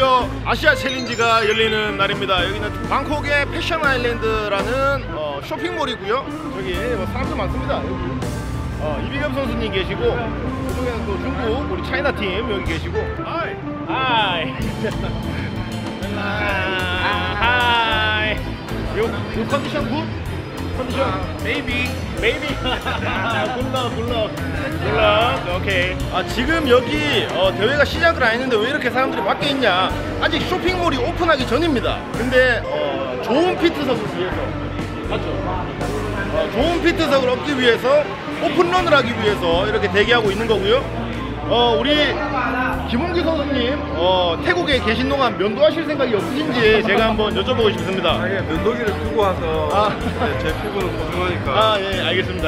드디어 아시아 챌린지가 열리는 날입니다. 여기는 방콕의 패션 아일랜드라는 쇼핑몰이고요. 저기 뭐 사람도 많습니다. 여기 이비겸 선수님 계시고, 그쪽에는 또 중국 우리 차이나 팀 여기 계시고. 하이. 하이. 하이. 요 컨디션 굿? 컨디션 메이비 굿럭 오케이. 지금 여기 대회가 시작을 안 했는데 왜 이렇게 사람들이 밖에 있냐? 아직 쇼핑몰이 오픈하기 전입니다. 근데 좋은 피트석을 위해서, 맞죠? 좋은 피트석을 얻기 위해서 오픈런을 하기 위해서 이렇게 대기하고 있는 거고요. 우리 김홍기 선수님 태국에 계신 동안 면도하실 생각이 없으신지 제가 한번 여쭤보고 싶습니다. 예, 면도기를 두고 와서 제 피부는 소중하니까. 예, 알겠습니다.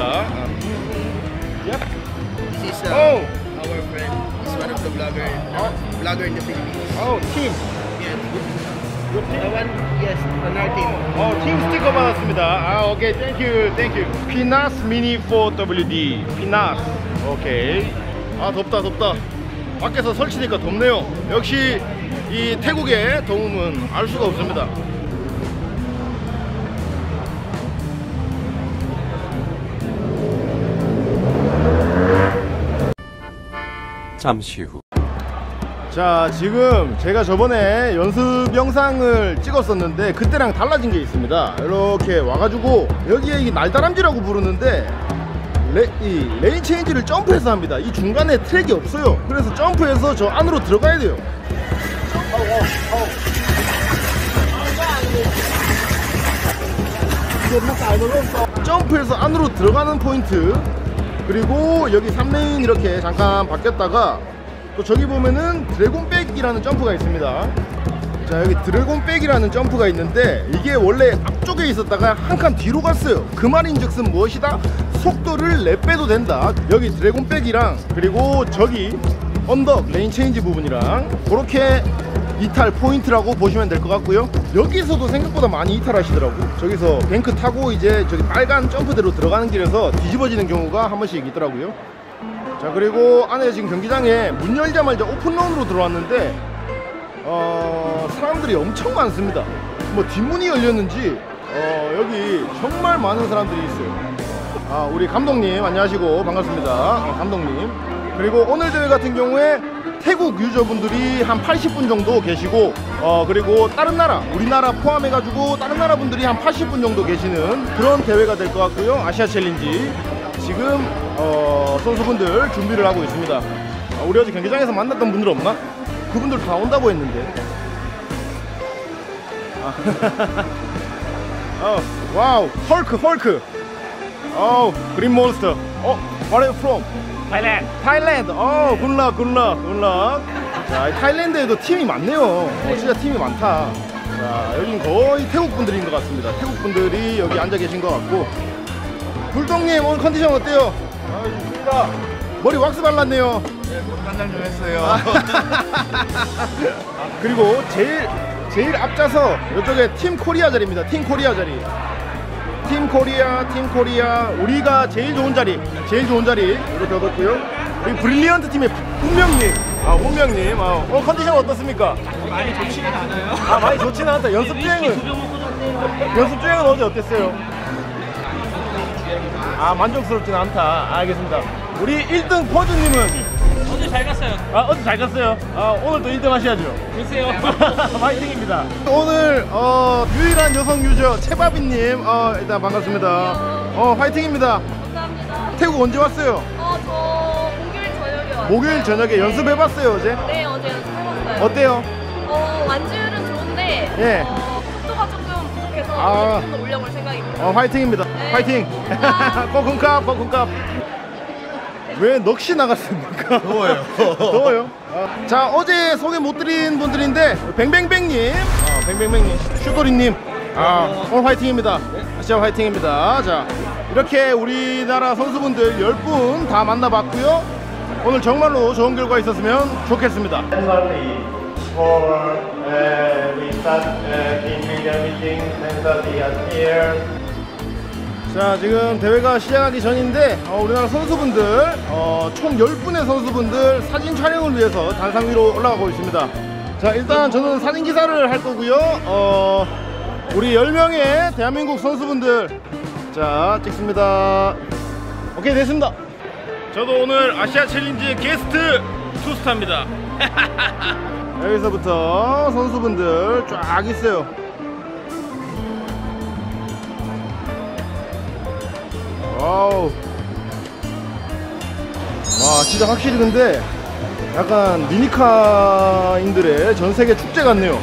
Yep. This is our friend. He's one of the blogger in the Philippines. 팀. Yeah. One, yes, on our team. 팀 스티커 받았습니다. 오케이, 땡큐. 피나스 미니 4WD. 피나스. 오케이. 덥다. 밖에서 설치니까 덥네요. 역시 이 태국의 더움은 알 수가 없습니다. 잠시 후. 자, 지금 제가 저번에 연습 영상을 찍었었는데 그때랑 달라진 게 있습니다. 이렇게 와가지고 여기에 이 날다람쥐라고 부르는데 레인 체인지를 점프해서 합니다. 이 중간에 트랙이 없어요. 그래서 점프해서 저 안으로 들어가야 돼요. 점프해서 안으로 들어가는 포인트, 그리고 여기 3레인 이렇게 잠깐 바뀌었다가 또 저기 보면은 드래곤백이라는 점프가 있습니다. 자, 여기 드래곤백이라는 점프가 있는데 이게 원래 앞쪽에 있었다가 한 칸 뒤로 갔어요. 그 말인즉슨 무엇이다? 속도를 내빼도 된다. 여기 드래곤백이랑 그리고 저기 언덕 레인 체인지 부분이랑 그렇게 이탈 포인트라고 보시면 될 것 같고요. 여기서도 생각보다 많이 이탈하시더라고. 저기서 뱅크 타고 이제 저기 빨간 점프대로 들어가는 길에서 뒤집어지는 경우가 한 번씩 있더라고요. 자, 그리고 안에 지금 경기장에 문 열자마자 오픈런으로 들어왔는데 사람들이 엄청 많습니다. 뭐 뒷문이 열렸는지 여기 정말 많은 사람들이 있어요. 우리 감독님 안녕하시고 반갑습니다. 감독님. 그리고 오늘 대회 같은 경우에 태국 유저분들이 한 80분 정도 계시고 그리고 다른 나라, 우리나라 포함해가지고 다른 나라 분들이 한 80분 정도 계시는 그런 대회가 될 것 같고요. 아시아 챌린지 지금 선수분들 준비를 하고 있습니다. 우리 어제 경기장에서 만났던 분들 없나? 그분들 다 온다고 했는데. 와우, 헐크. 그린 몬스터. Where are you from? Thailand. 굿락. 자, 타일랜드에도 팀이 많네요. 진짜 팀이 많다. 자, 여긴 거의 태국 분들인 것 같습니다. 태국 분들이 여기 앉아 계신 것 같고. 불똥님 오늘 컨디션 어때요? 좋습니다. 머리 왁스 발랐네요. 네, 간장 좀 했어요. 그리고 제일 앞자서 이쪽에 팀 코리아 자리입니다. 팀 코리아 자리. 팀 코리아 우리가 제일 좋은 자리 이렇게 얻었고요. 우리 브릴리언트 팀의 훈명님 컨디션 어떻습니까? 많이 좋지는 않아요. 많이 좋지는 않다. 연습 주행은 어제 어땠어요? 만족스럽지는 않다. 알겠습니다. 우리 1등 포즈님은 어제 잘 갔어요. 어제 잘 갔어요. 오늘도 1등 하셔야죠. 글쎄요. 화이팅입니다. 오늘 유일한 여성 유저 채바비님 일단 반갑습니다. 화이팅입니다. 감사합니다. 태국 언제 왔어요? 저 목요일 저녁에 왔어요. 목요일 저녁에 연습해봤어요 어제? 네, 어제 연습해봤어요. 어때요? 완주율은 좋은데 예. 속도가 조금 부족해서 좀 더 올려볼 생각입니다. 화이팅입니다. 네. 화이팅. 꼬kun캅. 왜 넋이 나갔습니까? 더워요. 자, 어제 소개 못 드린 분들인데 뱅뱅뱅님, 슈도리님, 오늘 화이팅입니다. 진짜 화이팅입니다. 자, 이렇게 우리나라 선수분들 10분 다 만나봤고요. 오늘 정말로 좋은 결과 있었으면 좋겠습니다. 자, 지금 대회가 시작하기 전인데 우리나라 선수분들 총 10분의 선수분들 사진 촬영을 위해서 단상 위로 올라가고 있습니다. 자, 일단 저는 사진기사를 할 거고요. 우리 10명의 대한민국 선수분들, 자, 찍습니다. 오케이, 됐습니다. 저도 오늘 아시아 챌린지 게스트 투스타입니다. 여기서부터 선수분들 쫙 있어요. 와우. 와, 진짜 확실히 근데 약간 미니카인들의 전세계 축제 같네요.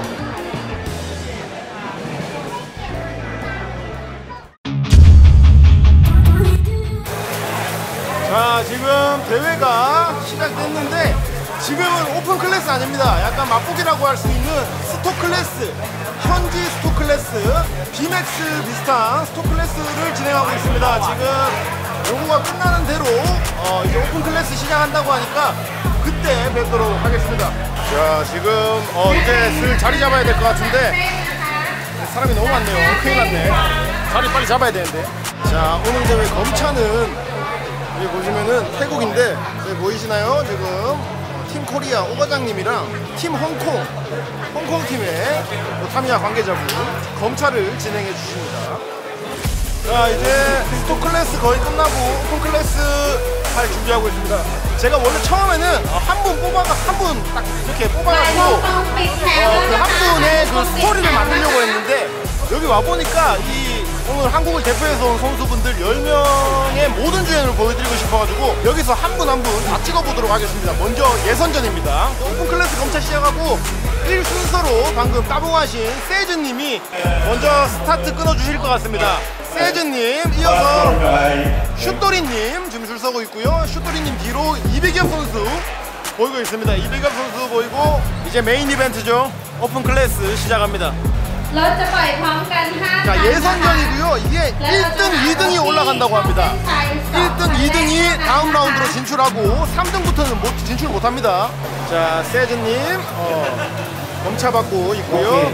자, 지금 대회가 시작됐는데 지금은 오픈 클래스 아닙니다. 약간 맛보기라고 할 수 있는 스토 클래스, 현지 스토 클래스, 비맥스 비슷한 스토 클래스를 진행하고 있습니다. 지금 요거가 끝나는 대로 이제 오픈 클래스 시작한다고 하니까 그때 뵙도록 하겠습니다. 자, 지금 이제 슬 자리 잡아야 될 것 같은데 사람이 너무 많네요. 큰일 났네. 자리 빨리 잡아야 되는데. 자, 오늘 대회 검차는 여기 보시면은 태국인데, 여기 보이시나요? 지금 팀 코리아 오 과장님이랑 팀 홍콩 팀의 타미야 관계자분 검차를 진행해 주십니다. 자, 이제 스토 클래스 거의 끝나고 오픈 클래스 할 준비하고 있습니다. 제가 원래 처음에는 한 분 딱 이렇게 뽑아가지고 그 한 분의 그 스토리를 만들려고 했는데, 여기 와보니까 오늘 한국을 대표해서 온 선수분들 10명의 모든 주연을 보여드리고 싶어가지고 여기서 한 분 한 분 다 찍어보도록 하겠습니다. 먼저 예선전입니다. 오픈 클래스 검차 시작하고 1순서로 방금 따봉하신 세즈님이 먼저 스타트 끊어주실 것 같습니다. 세즈님, 이어서 슈토리님 지금 줄 서고 있고요. 슈토리님 뒤로 이백엽 선수 보이고 있습니다. 이백엽 선수 보이고 이제 메인 이벤트죠. 오픈 클래스 시작합니다. 자, 예선전이고요. 이게 1등, 2등이 올라간다고 합니다. 1등, 2등이 다음 라운드로 진출하고 3등부터는 진출 못합니다. 자, 세즈님 검차 받고 있고요.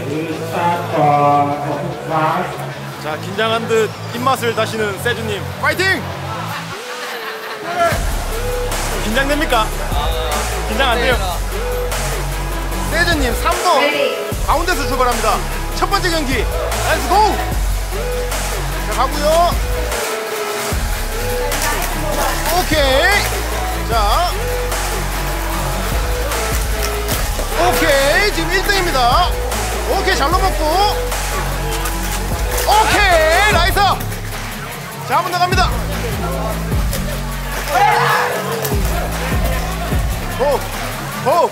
자, 긴장한 듯 입맛을 다시는 세즈님 파이팅! 긴장됩니까? 긴장 안 돼요? 세즈님 3번 가운데서 출발합니다. 첫 번째 경기 렛츠 고! 자, 가고요. 오케이. 자, 오케이. 지금 1등입니다. 오케이, 잘 넘었고. 오케이, 나이스. 자, 한 번 더 갑니다. 호.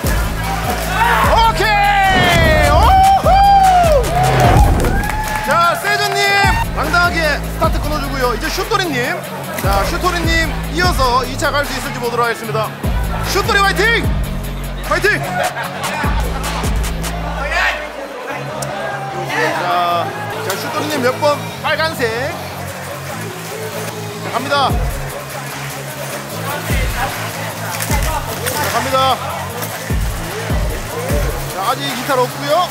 오케이. 오후. 자, 세준님 당당하게 스타트 끊어주고요. 이제 슈토리님. 자, 슈토리님 이어서 2차 갈 수 있을지 보도록 하겠습니다. 슈토리 화이팅! 화이팅! 자, 슈토리님 몇 번? 빨간색. 자, 갑니다. 자, 갑니다. 자, 아직 기타로 없고요.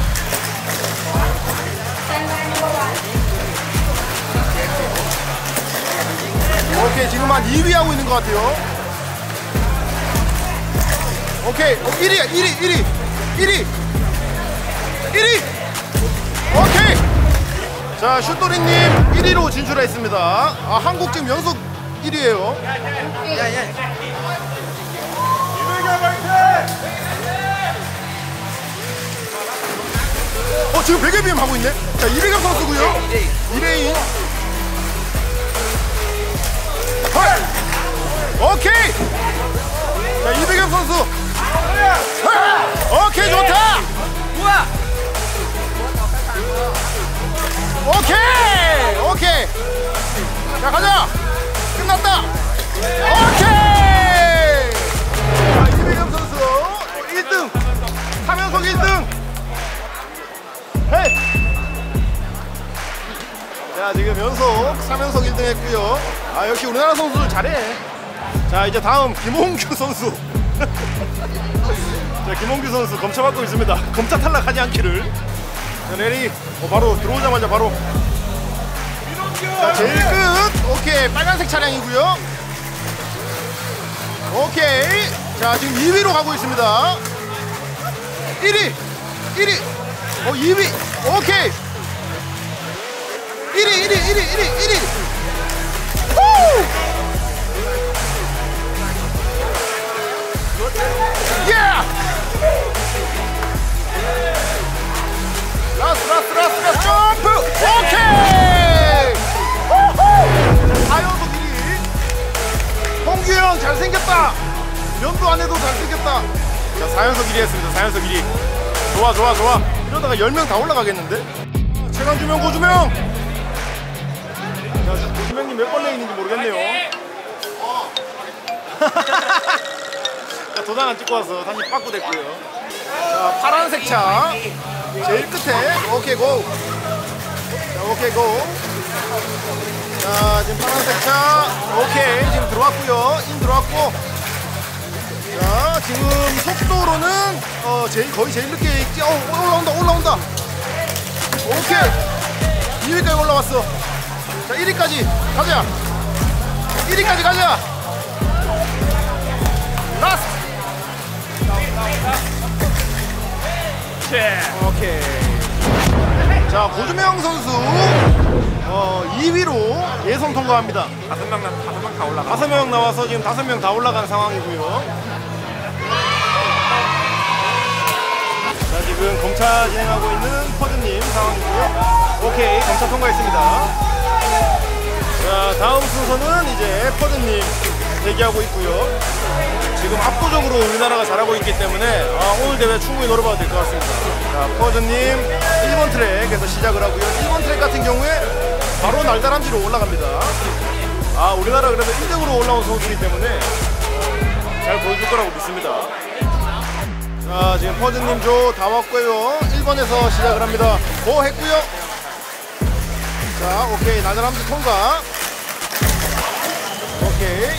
오케이, 지금 한 2위 하고 있는 것 같아요. 오케이, 1위. 오케이. 자, 슈토리님 1위로 진출했습니다. 아, 한국 지금 연속 1위에요. 지금 베개비엠 하고 있네. 자, 이백엽 선수고요. 2레인. 오케이. 자, 이백엽 선수. 오케이, 좋다. 오케이. 자, 가자. 끝났다. 오케이. 자, 이백엽 선수 1등. 3연속 1등. 헤이. 자, 지금 연속 3연속 1등 했고요. 아, 역시 우리나라 선수들 잘해. 자, 이제 다음 김홍규 선수. 자, 김홍규 선수 검차 받고 있습니다. 검차 탈락하지 않기를. 자, 레디. 바로 들어오자마자 바로. 자, 제일 끝. 오케이, 빨간색 차량이고요. 오케이. 자, 지금 2위로 가고 있습니다. 1위 2위 오케이 1위 후! 예! 라스트 점프 오케이 4연속 1위 홍규형 잘생겼다 면도 안 해도 잘생겼다 자 4연속 1위 했습니다 4연속 1위 좋아 이러다가 10명 다 올라가겠는데 최강주명 고주명 자 고주명님 몇 번 레인인지 모르겠네요 자, 도장 안 찍고 와서 다시 빠꾸 됐고요 자 파란색 차 제일 끝에 오케이 고 자 오케이 고 자 지금 파란색 차 오케이 지금 들어왔고요 인 들어왔고 자 지금 속도로는 거의 제일 늦게 있지 올라온다 오케이 2위까지 올라왔어 자 1위까지 가자 1위까지 가자 라스트 오케이 자 고주명 선수 2위로 예선 통과합니다 5명 다 올라가. 5명 나와서 지금 5명 다 올라간 상황이고요 자 지금 검차 진행하고 있는 퍼드님 상황이고요 오케이 검차 통과했습니다 자 다음 순서는 이제 퍼드님 대기하고 있고요 지금 압도적으로 우리나라가 잘하고 있기 때문에 오늘 대회 충분히 노려봐도 될 것 같습니다 자 퍼드님 1번 트랙에서 시작을 하고요 1번 트랙 같은 경우에 바로 날다람쥐로 올라갑니다 우리나라 그래도 1등으로 올라온 선수이기 때문에 잘 보여줄 거라고 믿습니다 자 지금 퍼드님 조 다 왔고요 1번에서 시작을 합니다 고 했고요 자 오케이 날다람쥐 통과 오케이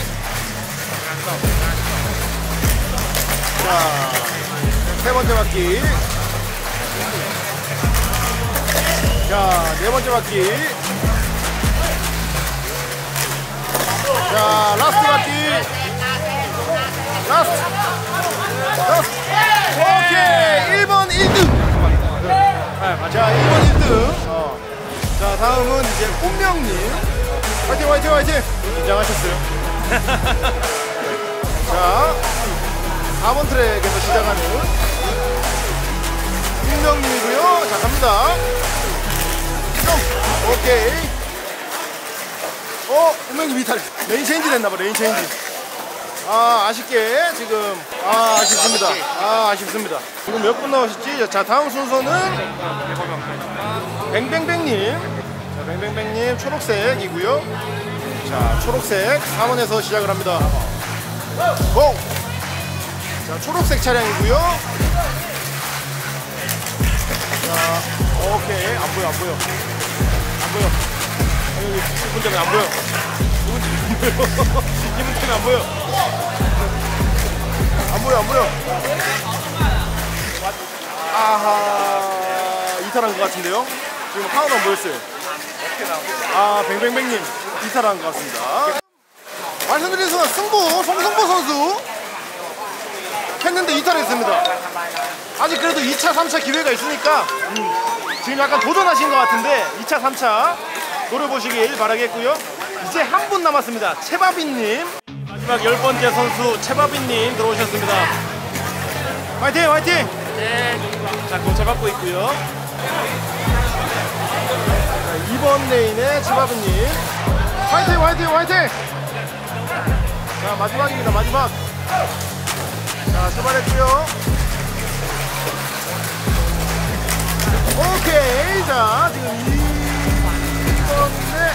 자 세 번째 바퀴 자 네 번째 바퀴 자 라스트 바퀴 라스트 오케이 1번 1등 자 1번 1등 자 다음은 이제 운명님 화이팅 긴장하셨어요 자 4번 트랙에서 시작하는 운명님이고요 자 갑니다 오케이 운명님 이탈 레인 체인지 됐나봐 레인 체인지 아쉽게 지금 아쉽습니다 아쉽습니다 지금 몇 분 나오셨지 자 다음 순서는 뱅뱅뱅님 자 뱅뱅뱅님 초록색이고요 자 초록색 4번에서 시작을 합니다 고! 자 초록색 차량이고요 자 오케이 안 보여 이분 때문에 안 보여 이분 때문에 안 보여 아하 이탈한 것 같은데요 지금 카운트 안 보였어요 뱅뱅뱅님 이탈한 것 같습니다 말씀드린 순간 송승보 선수 했는데 이탈했습니다 아직 그래도 2차 3차 기회가 있으니까 지금 약간 도전하신 것 같은데 2차 3차 노려보시길 바라겠고요 이제 한 분 남았습니다 채바비님 마지막 10번째 선수 채바비님 들어오셨습니다 화이팅 자 공차 받고 있고요 자, 2번 레인의 채바비님 화이팅 자 마지막입니다 마지막 자 출발했고요 오케이 자 지금 2번에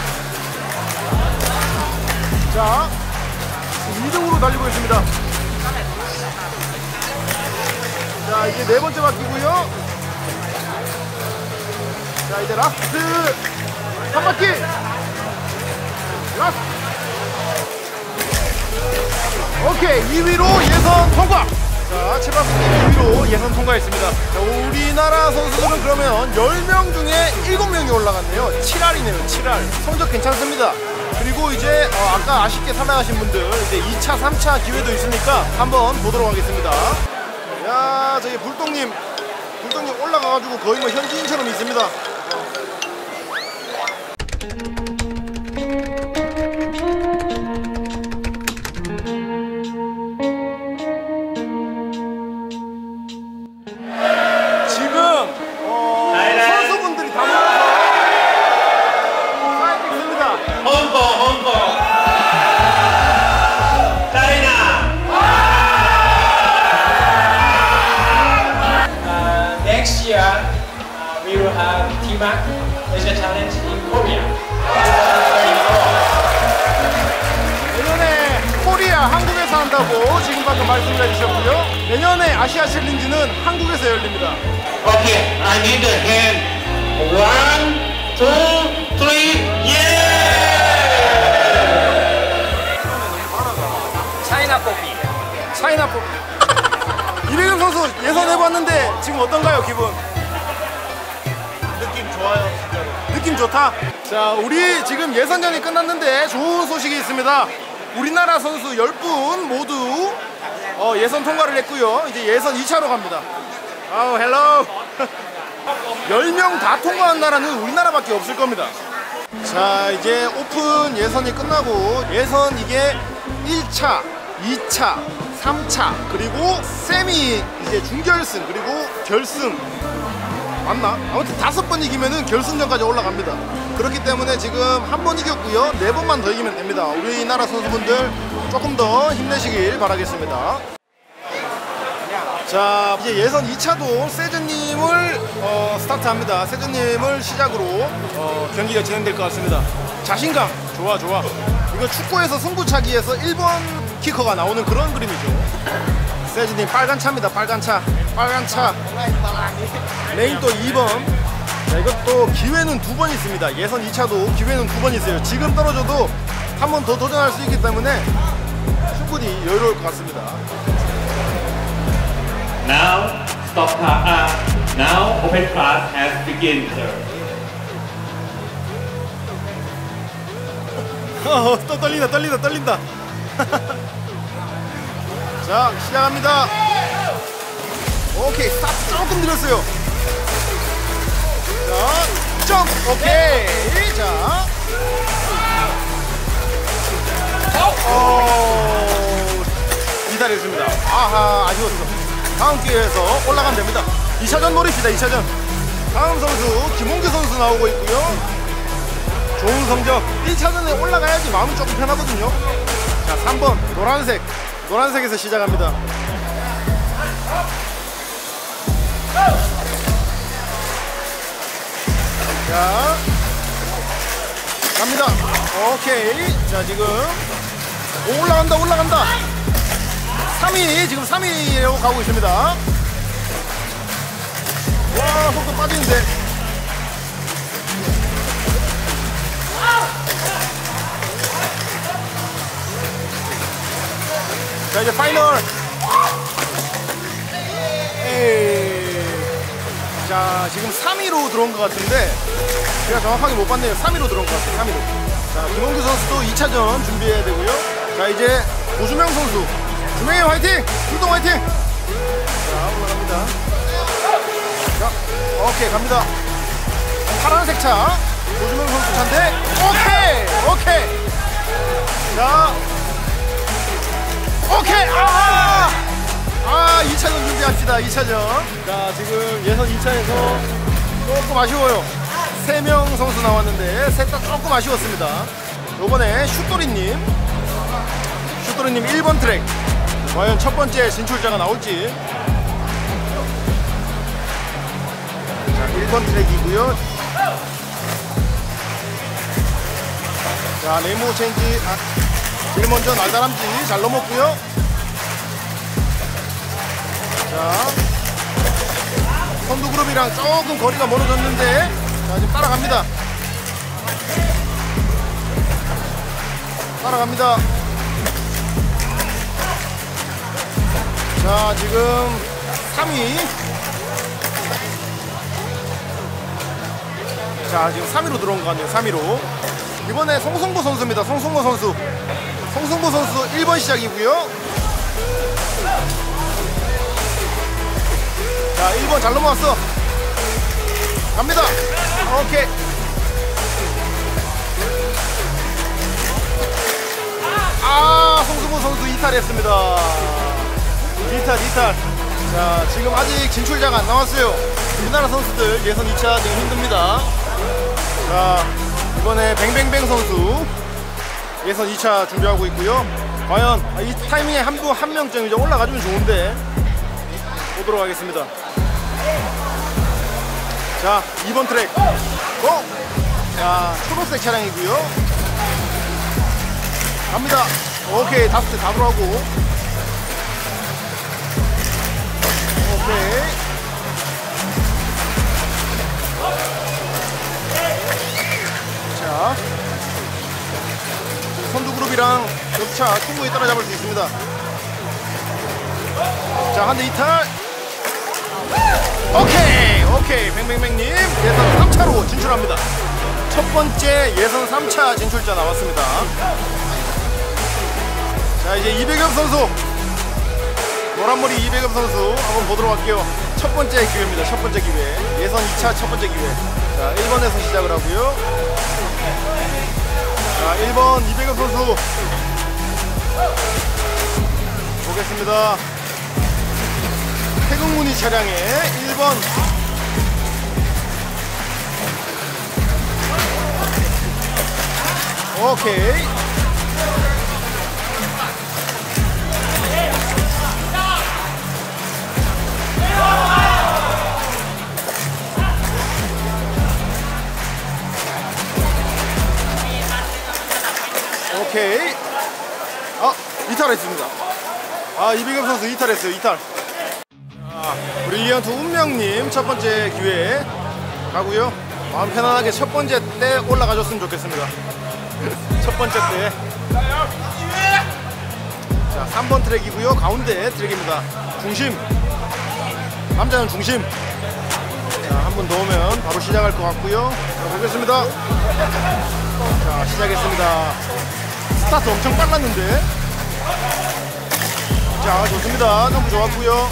자 2등으로 달리고 있습니다 자 이제 네 번째 바퀴고요 자 이제 라스트 한 바퀴 라스트 오케이 2위로 예선 통과 자 채바스님 2위로 예선 통과했습니다 자, 우리나라 선수들은 그러면 10명 중에 7명이 올라갔네요 7할이네요 7할 성적 괜찮습니다 그리고 이제 아까 아쉽게 탈락하신 분들 이제 2차 3차 기회도 있으니까 한번 보도록 하겠습니다 야 저기 불똥님 불덩이 올라가가지고 거의 뭐 현지인처럼 있습니다. 지금 선수분들이 다 모여서 사진 찍습니다. 홍보. China. Next year, we will have T-Mac Asia Challenge in Korea. 내년에 코리아 한국에서 한다고 지금 방금 말씀을 해주셨고요. 내년에 아시아 챌린지는 한국에서 열립니다. Okay, I need a hand. 1, 2, 3, yeah! 차이나 뽑기. 이백영 선수 예선해봤는데 지금 어떤가요, 기분? 느낌 좋아요, 진짜로. 느낌 좋다. 자, 우리 지금 예선전이 끝났는데 좋은 소식이 있습니다. 우리나라 선수 10분 모두 예선 통과를 했고요. 이제 예선 2차로 갑니다. 아우, 헬로. 10명 다 통과한 나라는 우리나라밖에 없을 겁니다. 자, 이제 오픈 예선이 끝나고 예선 이게 1차, 2차, 3차, 그리고 세미, 이제 준결승, 그리고 결승. 맞나? 아무튼 5번 이기면은 결승전까지 올라갑니다. 그렇기 때문에 지금 한 번 이겼고요. 4번만 더 이기면 됩니다. 우리나라 선수분들 조금 더 힘내시길 바라겠습니다. 자, 이제 예선 2차도 세즈님을 스타트합니다. 세즈님을 시작으로 경기가 진행될 것 같습니다. 자신감, 좋아. 이거 축구에서 승부차기에서 1번 키커가 나오는 그런 그림이죠. 세즈님 빨간 차입니다. 빨간 차. 레인 또 2번. 자, 이것도 기회는 2번 있습니다. 예선 2차도 기회는 2번 있어요. 지금 떨어져도 한 번 더 도전할 수 있기 때문에 충분히 여유로울 것 같습니다. Now, stop class. Now, open class has begun, sir. 또 떨린다. 자, 시작합니다. 오케이, 스탑 조금 느렸어요. 자, 점프. 오케이. 자, 기다렸습니다. 아하, 아쉬웠어. 다음 기회에서 올라가면 됩니다. 2차전 노립시다. 2차전. 다음 선수 김홍규 선수 나오고 있고요. 좋은 성적. 1차전에 올라가야지 마음이 조금 편하거든요. 자, 3번 노란색에서 시작합니다. 자, 갑니다. 오케이. 자, 지금 올라간다. 3위, 지금 3위로 가고 있습니다. 와, 속도 빠지는데. 자, 이제 파이널. 자, 지금 3위로 들어온 것 같은데 제가 정확하게 못 봤네요. 3위로 들어온 것 같아요. 3위로. 자, 김홍규 선수도 2차전 준비해야 되고요. 자, 이제 고주명 선수. 주명이 화이팅! 불동 화이팅! 자, 올라갑니다. 자, 오케이, 갑니다. 파란색 차. 고주명 선수 차인데, 오케이! 자, 오케이! 2차전 준비합시다. 2차전. 자, 지금 예선 2차에서 조금 아쉬워요. 3명 선수 나왔는데 셋 다 조금 아쉬웠습니다. 요번에 슈토리님 1번 트랙. 과연 첫 번째 진출자가 나올지. 자, 1번 트랙이고요. 자, 네모 체인지. 제일 먼저 날다람쥐 잘 넘었고요. 자, 선두 그룹이랑 조금 거리가 멀어졌는데, 자, 지금 따라갑니다. 자, 지금 3위. 자, 지금 3위로 들어온 것 같네요. 3위로. 이번에 송승보 선수입니다. 송승보 선수 1번 시작이고요. 자, 1번 잘 넘어왔어. 갑니다. 오케이. 송승우 선수 이탈했습니다. 이탈. 자, 지금 아직 진출자가 안 나왔어요. 우리나라 선수들 예선 2차 지금 힘듭니다. 자, 이번에 뱅뱅뱅 선수 예선 2차 준비하고 있고요. 과연 이 타이밍에 한 명쯤 이제 올라가주면 좋은데 보도록 하겠습니다. 자, 2번 트랙 고! 자, 초록색 차량이고요. 갑니다. 오케이, 다섯 대 다 돌아오고. 오케이. 자, 선두 그룹이랑 격차 충분히 따라잡을 수 있습니다. 자, 한 대 이탈. 오케이. 뱅뱅뱅님 예선 3차로 진출합니다. 첫 번째 예선 3차 진출자 나왔습니다. 자, 이제 이배겸 선수, 노란머리 이배겸 선수 한번 보도록 할게요. 첫 번째 기회입니다. 첫 번째 기회. 예선 2차 첫 번째 기회. 자, 1번에서 시작을 하고요. 자, 1번 이배겸 선수 보겠습니다. 태극무늬 차량에 1번 오케이. 오케이. 이탈했습니다. 이배겸 선수 이탈했어요. 이탈. 브릴리언트 운명님 첫 번째 기회에 가고요. 마음 편안하게 첫 번째 때 올라가줬으면 좋겠습니다. 첫 번째 때. 자, 3번 트랙이고요. 가운데 트랙입니다. 중심. 남자는 중심. 자, 한 번 더 오면 바로 시작할 것 같고요. 자, 보겠습니다. 자, 시작했습니다. 스타트 엄청 빨랐는데. 자, 좋습니다. 점프 좋았고요.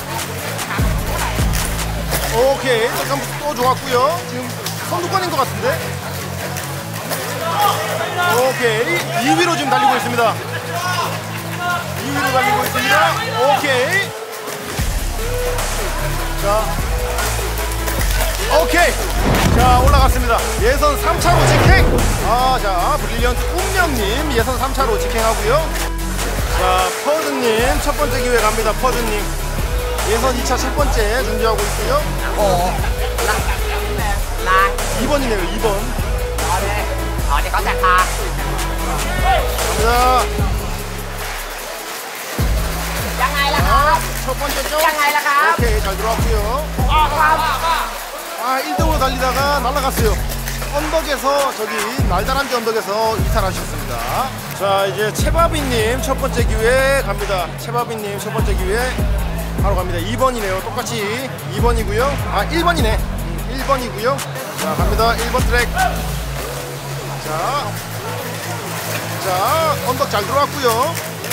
오케이. 점프 또 좋았고요. 지금 선두권인 것 같은데. 오케이. 2위로 지금 달리고 있습니다. 2위로 달리고 있습니다. 오케이. 자, 오케이. 자, 올라갔습니다. 예선 3차로 직행. 자, 브릴리언트 운명님 예선 3차로 직행하고요. 자, 퍼즈님 첫 번째 기회 갑니다. 퍼즈님 예선 2차 첫 번째 준비하고 있고요. 2번이네요. 2번 갑니다. 첫 번째죠? 오케이, 잘 들어왔고요. 1등으로 달리다가 날아갔어요. 언덕에서 저기 날다람쥐 언덕에서 이탈하셨습니다. 자, 이제 채바비님 첫 번째 기회 갑니다. 채바비님 첫 번째 기회 바로 갑니다. 2번이네요. 똑같이 2번이고요. 1번이네. 1번이고요. 자, 갑니다. 1번 트랙. 자, 언덕 잘 들어왔고요.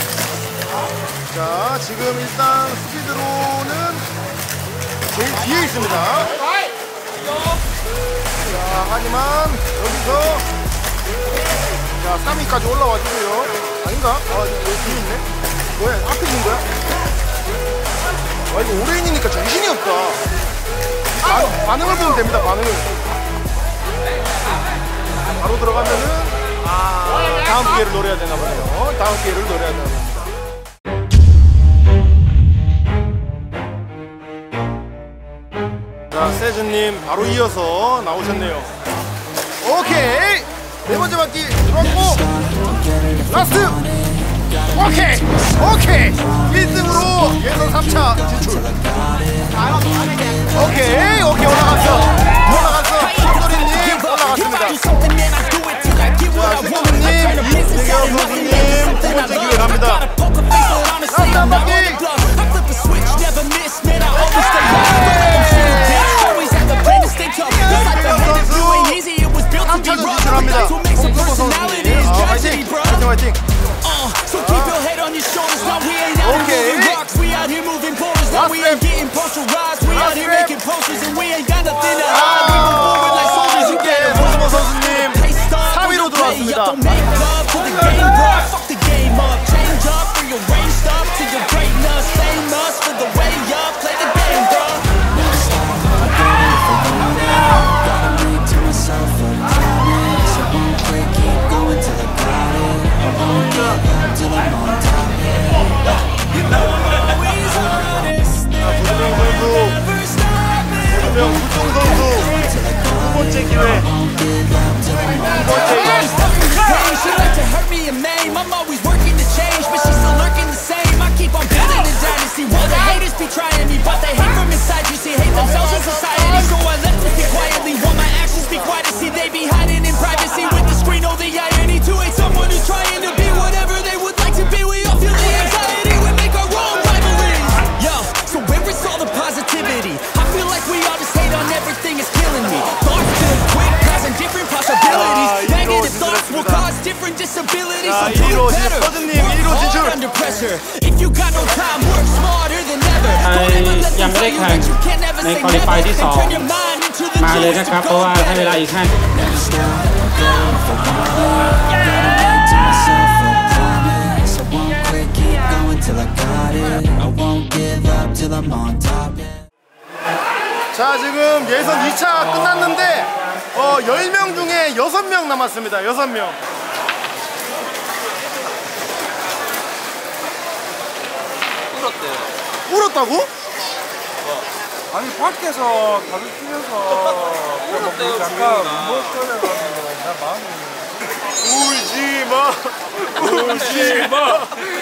자, 지금 일단 스피드로는 제일 뒤에 있습니다. 자, 하지만 여기서 자, 3위까지 올라와주고요. 아닌가? 여기 뒤에 있네? 뭐야? 앞에 있는 거야? 이거 오레인이니까 정신이 없다. 반응을 보면 됩니다. 반응을. 바로 들어가면은 다음 기회를 노려야 되나 보네요. 다음 기회를 노려야 되나 보네요. 자, 세즈님 바로 이어서 나오셨네요. 오케이. 네 번째 바퀴 들어왔고 라스트. 오케이. 1등으로 예선 3차 진출. 오케이. 올라갔어. 신도리님 올라갔습니다. 자, 신도리님, 이배겸 선수님 두 번째 기회 갑니다. 라스트 한 바퀴. 3차전 진출합니다. 홍수호 선수님 화이팅. 오케이. 라스트 a meme. I'm always working to change, but she's still lurking the same. I keep on building a dynasty. While the haters be trying me, but they hate from inside. You see, hate themselves in society. So I left with it quietly, while my actions speak quiet. See, they be hiding in privacy with the screen. Oh, the irony to hate someone who's trying to be whatever they would like to be. We all feel the anxiety, we make our own rivalries. Yo, so where is all the positivity? I feel like we all just hate on everything, it's killing me. Thoughts good, quick, causing different possibilities. Negative thoughts will cause different disabilities. So do it better, work hard under pressure. If you got no time, work smarter than ever. Don't ever let them tell you that you can't never say never. And turn your mind into the มาเลย genius นะครับ to เพราะ go ว่าให้เวลาอีก5 Never stop, going for more. Gotta make to myself a promise. I won't quit, keep going till I got it. I won't give up till I'm on top. 자, 지금 예선 2차 끝났는데 10명 중에 6명 남았습니다. 6명. 울었다고? 아니 밖에서 다들 뛰면서 잠깐 울먹거려가지고 나 마음이 울지마 울지마